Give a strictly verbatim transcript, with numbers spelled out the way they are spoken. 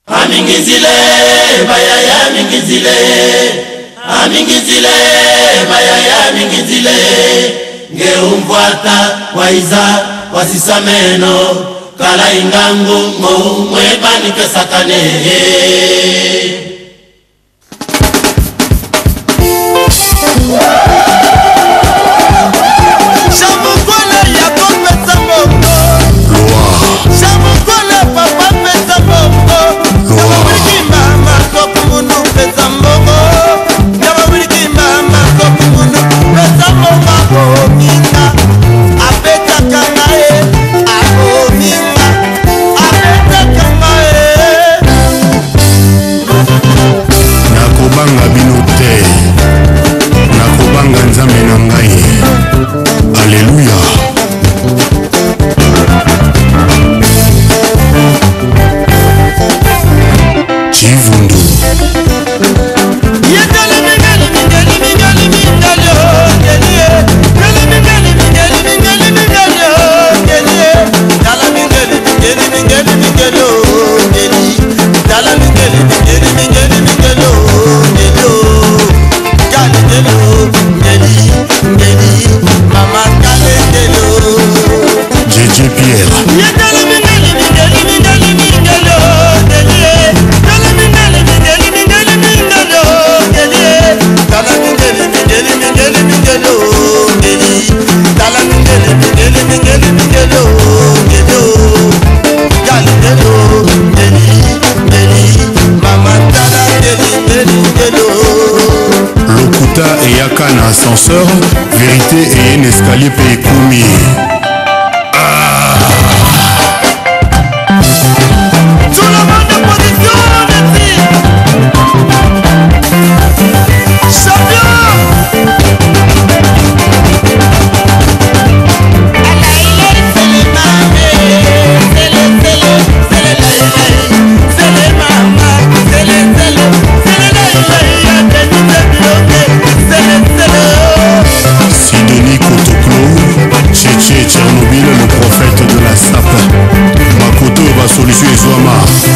Amingizile bayaya amingizile amingizile bayaya amingizile ngeumvwata waiza wasisameno kala ingangu mo mwebani kesakane ascenseur, vérité et un escalier payé commis. Tout le monde en position, merci. Champion. Sidonie Kotoklo, Tchétché Tchernobyl, le prophète de la sape. Makoto va solution et Zouama.